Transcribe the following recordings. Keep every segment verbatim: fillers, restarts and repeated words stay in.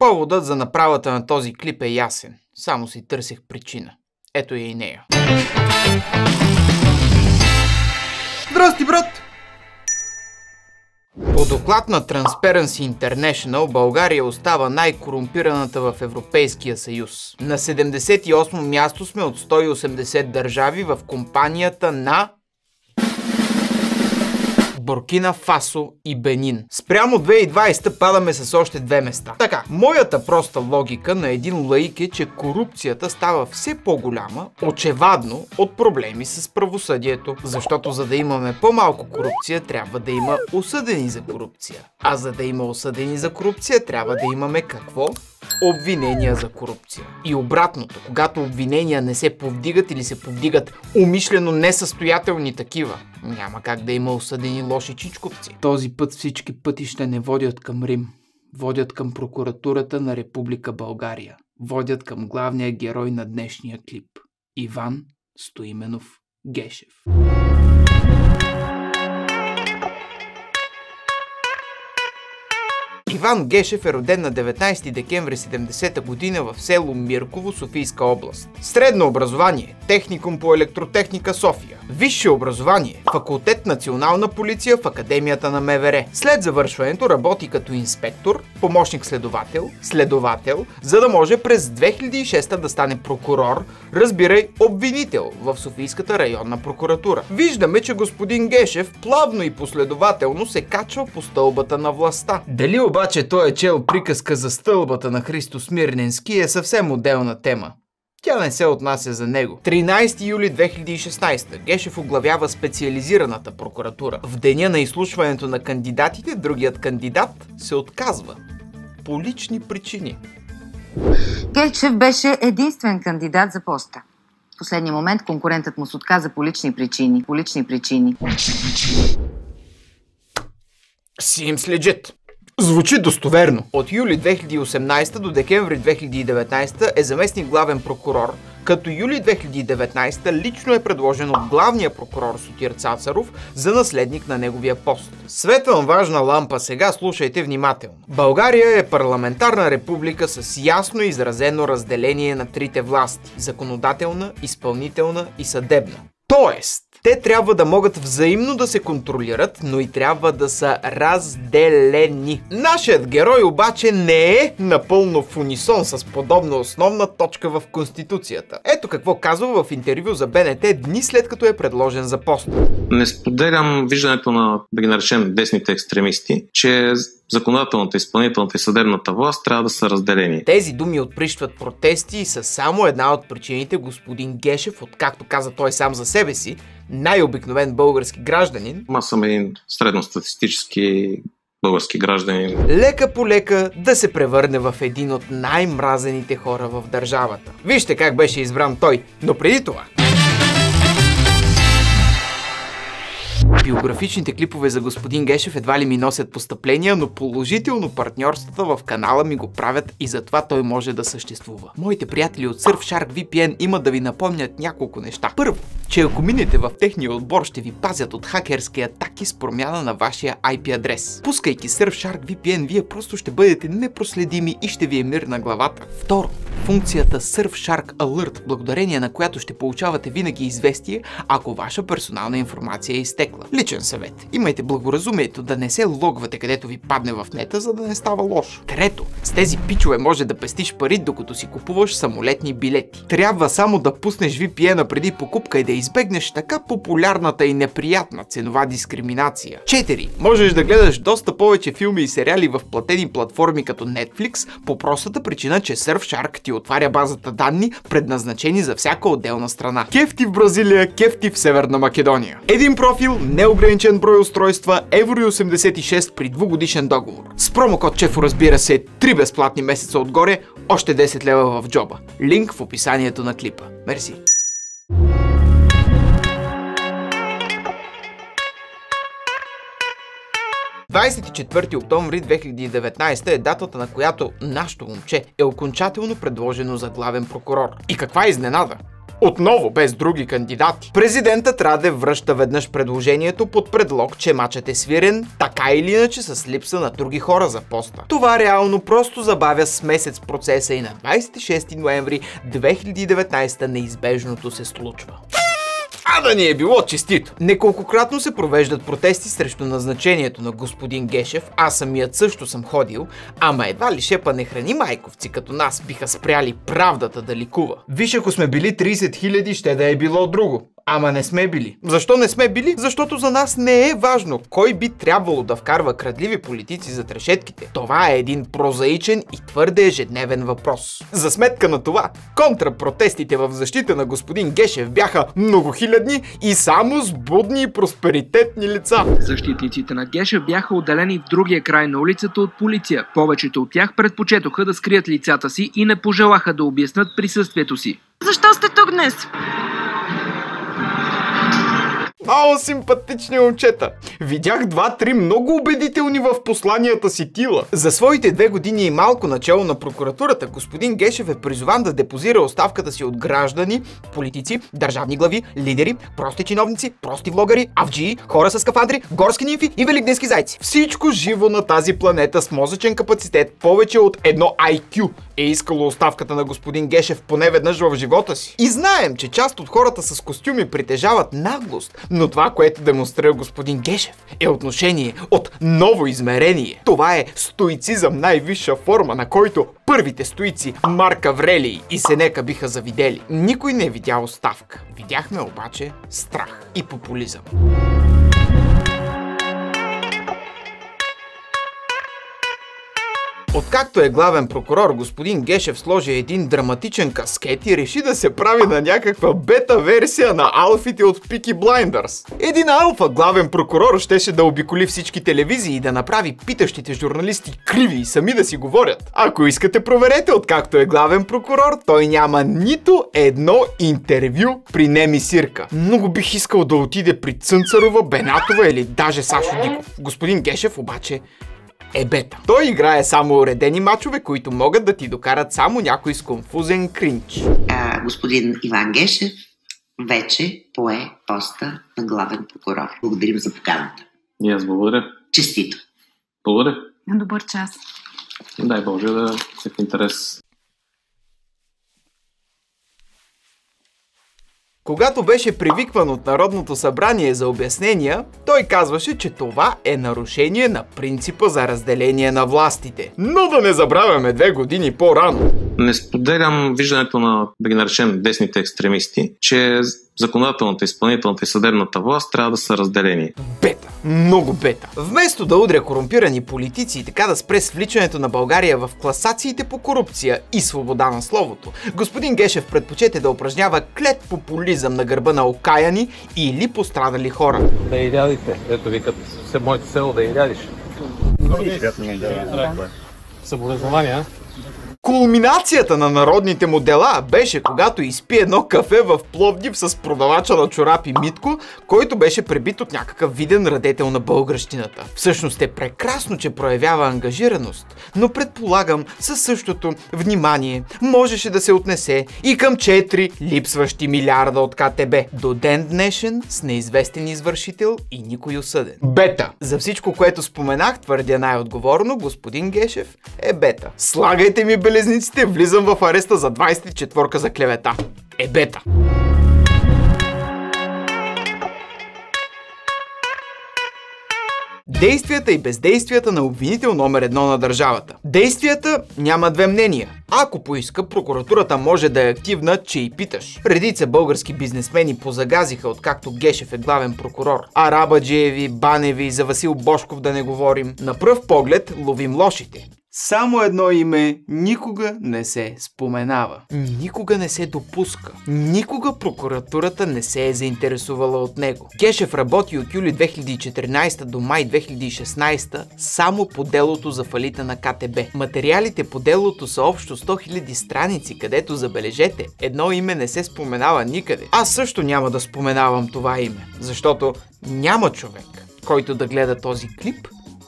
Поводът за направата на този клип е ясен. Само си търсех причина. Ето я и нея. Здрасти, брат! По доклад на Transparency International, България остава най-корумпираната в Европейския съюз. На седемдесет и осмо място сме от сто и осемдесет държави в компанията на Буркина Фасо и Бенин. Спрямо две хиляди и двадесета падаме с още две места. Така, моята проста логика на един лаик е, че корупцията става все по-голяма, очевадно, от проблеми с правосъдието. Защото за да имаме по-малко корупция, трябва да има осъдени за корупция. А за да има осъдени за корупция, трябва да имаме какво? Обвинения за корупция. И обратното, когато обвинения не се повдигат или се повдигат умишлено несъстоятелни такива, няма как да има осъдени лоши чичковци. Този път всички пътища не водят към Рим. Водят към прокуратурата на Република България. Водят към главния герой на днешния клип. Иван Стоименов Гешев. Иван Гешев е роден на деветнадесети декември седемдесета година в село Мирково, Софийска област. Средно образование – техникум по електротехника, София. Висше образование – факултет Национална полиция в Академията на МВР. След завършването работи като инспектор, помощник-следовател, следовател, за да може през две хиляди и шеста да стане прокурор, разбирай обвинител в Софийската районна прокуратура. Виждаме, че господин Гешев плавно и последователно се качва по стълбата на властта. Дали обаче той е чел приказка за стълбата на Христо Смирненски е съвсем отделна тема. Тя не се отнася за него. тринадесети юли две хиляди и шестнадесета Гешев оглавява специализираната прокуратура. В деня на изслушването на кандидатите, другият кандидат се отказва. По лични причини. Гешев беше единствен кандидат за поста. В последния момент конкурентът му се отказа по лични причини. По лични причини. Seems legit. Звучи достоверно. От юли две хиляди и осемнадесета до декември две хиляди и деветнадесета е заместник главен прокурор, като юли две хиляди и деветнадесета лично е предложен от главния прокурор Сотир Цацаров за наследник на неговия пост. Светвам важна лампа сега, слушайте внимателно. България е парламентарна република с ясно изразено разделение на трите власти – законодателна, изпълнителна и съдебна. Тоест, те трябва да могат взаимно да се контролират, но и трябва да са разделени. Нашият герой обаче не е напълно в унисон с подобна основна точка в Конституцията. Ето какво казва в интервю за БНТ дни след като е предложен за пост. Не споделям виждането на, да ги наречем, десните екстремисти, че законодателната, изпълнителната и съдебната власт трябва да са разделени. Тези думи отприщват протести и са само една от причините господин Гешев, откакто каза той сам за себе си, най-обикновен български гражданин, Аз съм един средностатистически български гражданин, лека по лека да се превърне в един от най-мразените хора в държавата. Вижте как беше избран той, но преди това. Биографичните клипове за господин Гешев едва ли ми носят постъпления, но положително партньорствата в канала ми го правят и затова той може да съществува. Моите приятели от Surfshark ви пи ен имат да ви напомнят няколко неща. Първо, че ако минете в техния отбор, ще ви пазят от хакерски атаки с промяна на вашия ай пи адрес. Пускайки Surfshark ви пи ен, вие просто ще бъдете непроследими и ще ви е мир на главата. Второ, функцията Surfshark Alert, благодарение на която ще получавате винаги известие, ако ваша персонална информация е изтекла. Личен съвет. Имайте благоразумието да не се логвате където ви падне в нета, за да не става лошо. Трето, с тези пичове може да пестиш пари, докато си купуваш самолетни билети. Трябва само да пуснеш ви пи ен-а преди покупка и да избегнеш така популярната и неприятна ценова дискриминация. Четири. Можеш да гледаш доста повече филми и сериали в платени платформи като Netflix, по простата причина, че Surfshark ти отваря базата данни, предназначени за всяка отделна страна. Кефти в Бразилия, кефти в Северна Македония. Един профил, неограничен брой устройства, евро осемдесет и шест при двугодишен договор. С промокод ЧЕФО, разбира се, три безплатни месеца отгоре, още десет лева в джоба. Линк в описанието на клипа. Мерси. двадесет и четвърти октомври две хиляди и деветнадесета е датата, на която нашето момче е окончателно предложено за главен прокурор. И каква изненада! Отново без други кандидати. Президентът Радев връща веднъж предложението под предлог, че мачът е свирен, така или иначе с липса на други хора за поста. Това реално просто забавя с месец процеса и на двадесет и шести ноември две хиляди и деветнадесета неизбежното се случва. А да ни е било честито! Неколкократно се провеждат протести срещу назначението на господин Гешев, аз самият също съм ходил, ама едва ли шепа не храни майковци, като нас биха спряли правдата да ликува. Виж, ако сме били тридесет хиляди, ще да е било друго. Ама не сме били. Защо не сме били? Защото за нас не е важно кой би трябвало да вкарва крадливи политици зад решетките. Това е един прозаичен и твърде ежедневен въпрос. За сметка на това, контрапротестите в защита на господин Гешев бяха многохилядни и само с будни и просперитетни лица. Защитниците на Гешев бяха отделени в другия край на улицата от полиция. Повечето от тях предпочетоха да скрият лицата си и не пожелаха да обяснат присъствието си. Защо сте тук днес? Ао, симпатични момчета! Видях два-три много убедителни в посланията си тила. За своите две години и малко начало на прокуратурата, господин Гешев е призован да депозира оставката си от граждани, политици, държавни глави, лидери, прости чиновници, прости влогари, авджии, хора с скафандри, горски нимфи и великденски зайци. Всичко живо на тази планета с мозъчен капацитет повече от едно ай кю е искало оставката на господин Гешев поне веднъж в живота си. И знаем, че част от хората с костюми притежават наглост, но това, което демонстрира господин Гешев, е отношение от ново измерение. Това е стоицизъм най-висша форма, на който първите стоици Марк Аврелий и Сенека биха завидели. Никой не е видял оставка. Видяхме обаче страх и популизъм. Откакто е главен прокурор, господин Гешев сложи един драматичен каскет и реши да се прави на някаква бета версия на алфите от Peaky Blinders. Един алфа главен прокурор щеше да обиколи всички телевизии и да направи питащите журналисти криви и сами да си говорят. Ако искате, проверете, откакто е главен прокурор, той няма нито едно интервю при Неми Сирка. Много бих искал да отиде при Цънцарова, Бенатова или даже Сашо Диков. Господин Гешев обаче е бета. Той играе само уредени мачове, които могат да ти докарат само някой с конфузен кринч. А, господин Иван Гешев вече пое поста на главен прокурор. Благодарим за поканата. И аз благодаря. Честито. Благодаря. На добър час. Дай Боже да се в интерес. Когато беше привикван от Народното събрание за обяснения, той казваше, че това е нарушение на принципа за разделение на властите. Но да не забравяме две години по-рано. Не споделям виждането на, да ги наречем, десните екстремисти, че законодателната, изпълнителната и съдебната власт трябва да са разделени. Бета. Много бета. Вместо да удря корумпирани политици и така да спре свличането на България в класациите по корупция и свобода на словото, господин Гешев предпочете да упражнява клет популизъм на гърба на окаяни или пострадали хора. Да изядите. Ето викат се моето село да изядиш. Съболезнования. Кулминацията на народните му дела беше когато изпи едно кафе в Пловдив с продавача на чорапи Митко, който беше пребит от някакъв виден радетел на българщината. Всъщност е прекрасно, че проявява ангажираност, но предполагам със същото внимание можеше да се отнесе и към четири липсващи милиарда от ка те бе. До ден днешен с неизвестен извършител и никой осъден. Бета! За всичко, което споменах, твърдя най-отговорно, господин Гешев е бета. Слагайте ми белезниците, влизам в ареста за двадесет и четвърка за клевета. Е бета. Действията и бездействията на обвинител номер едно на държавата. Действията няма две мнения. Ако поиска, прокуратурата може да е активна, че и питаш. Редица български бизнесмени позагазиха, откакто Гешев е главен прокурор. Арабаджиеви, Баневи, за Васил Божков да не говорим. На пръв поглед ловим лошите. Само едно име никога не се споменава. Никога не се допуска. Никога прокуратурата не се е заинтересувала от него. Гешев работи от юли две хиляди и четиринадесета до май две хиляди и шестнадесета само по делото за фалита на ка те бе. Материалите по делото са общо сто хиляди страници, където, забележете, едно име не се споменава никъде. Аз също няма да споменавам това име, защото няма човек, който да гледа този клип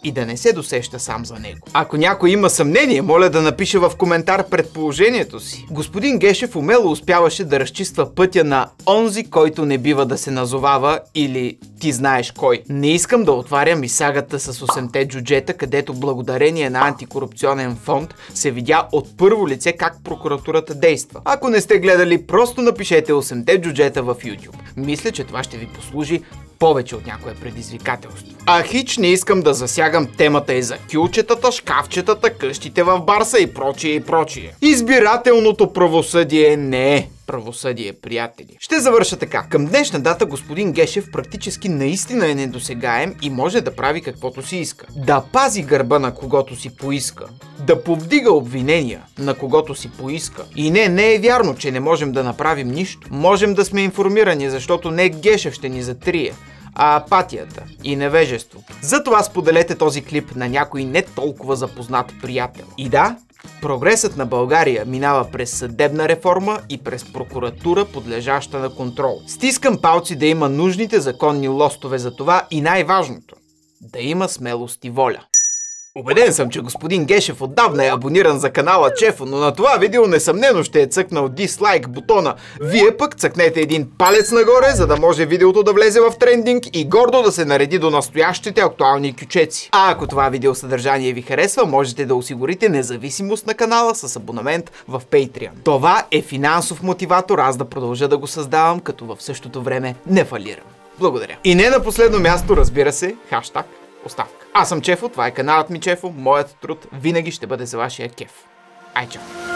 и да не се досеща сам за него. Ако някой има съмнение, моля да напише в коментар предположението си. Господин Гешев умело успяваше да разчиства пътя на онзи, който не бива да се назовава, или ти знаеш кой. Не искам да отварям и сагата с осемте джуджета, където благодарение на антикорупционен фонд се видя от първо лице как прокуратурата действа. Ако не сте гледали, просто напишете осемте джуджета в YouTube. Мисля, че това ще ви послужи повече от някое предизвикателство. А хич не искам да засягам темата и за кюлчетата, шкафчетата, къщите в Барса и прочие и прочие. Избирателното правосъдие не е правосъдие, приятели. Ще завърша така. Към днешна дата господин Гешев практически наистина е недосегаем и може да прави каквото си иска. Да пази гърба на когото си поиска. Да повдига обвинения на когото си поиска. И не, не е вярно, че не можем да направим нищо. Можем да сме информирани, защото не Гешев ще ни затрие, а апатията и невежеството. Затова споделете този клип на някой не толкова запознат приятел. И да, прогресът на България минава през съдебна реформа и през прокуратура, подлежаща на контрол. Стискам палци да има нужните законни лостове за това и най-важното – да има смелост и воля. Убеден съм, че господин Гешев отдавна е абониран за канала Чефо, но на това видео несъмнено ще е цъкнал дислайк бутона. Вие пък цъкнете един палец нагоре, за да може видеото да влезе в трендинг и гордо да се нареди до настоящите актуални кючеци. А ако това видео съдържание ви харесва, можете да осигурите независимост на канала с абонамент в Patreon. Това е финансов мотиватор аз да продължа да го създавам, като в същото време не фалирам. Благодаря. И не на последно място, разбира се, хаштаг оставка. Аз съм Чефо, това е каналът ми Чефо, моят труд винаги ще бъде за вашия кеф. Ай, чао!